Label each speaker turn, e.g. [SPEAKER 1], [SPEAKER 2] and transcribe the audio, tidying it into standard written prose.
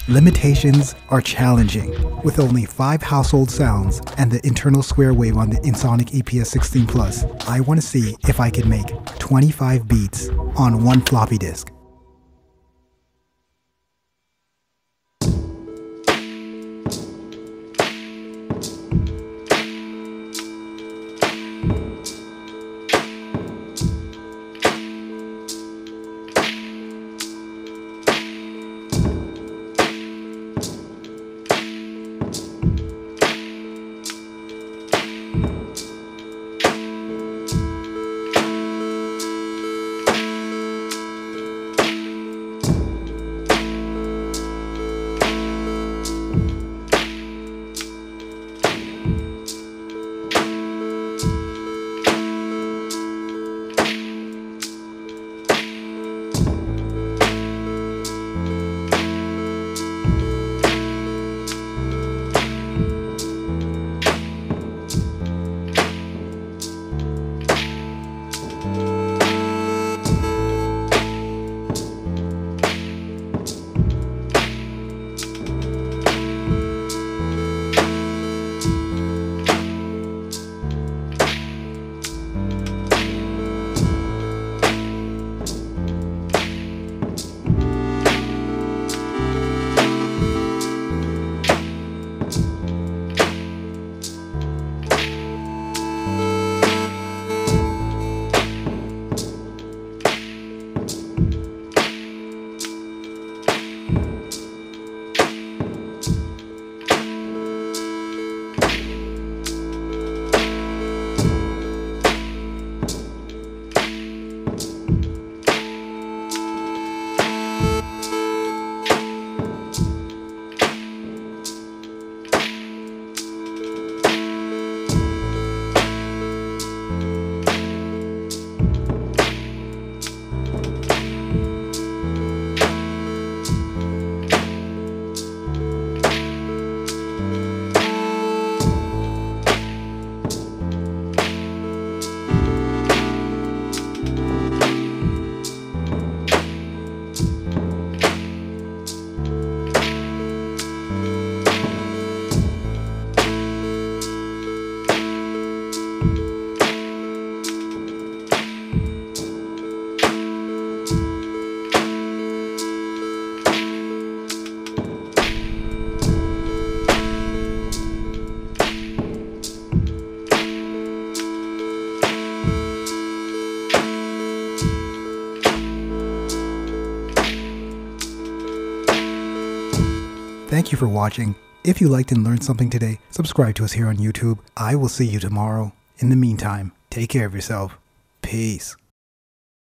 [SPEAKER 1] Limitations are challenging. With only 5 household sounds and the internal square wave on the Ensoniq EPS 16 Plus, I want to see if I can make 25 beats on one floppy disk. Thank you for watching. If you liked and learned something today, subscribe to us here on YouTube. I will see you tomorrow. In the meantime, take care of yourself. Peace.